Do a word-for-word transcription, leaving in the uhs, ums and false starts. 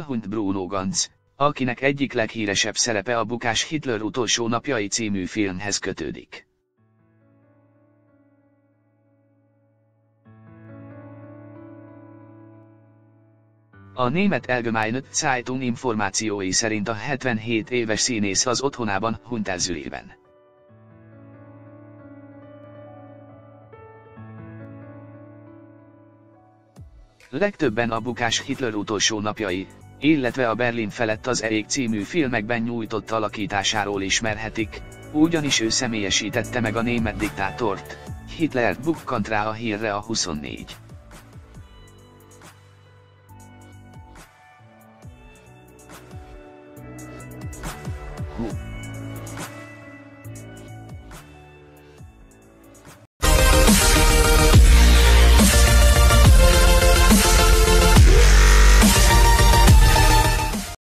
und Bruno Ganz, akinek egyik leghíresebb szerepe a Bukás Hitler utolsó napjai című filmhez kötődik. A német Allgemeine Zeitung információi szerint a hetvenhét éves színész az otthonában, Hunterzülében. Legtöbben a Bukás Hitler utolsó napjai, illetve a Berlin felett az Elég című filmekben nyújtott alakításáról ismerhetik, ugyanis ő személyesítette meg a német diktátort. Hitlert bukkant rá a hírre a huszonnégy.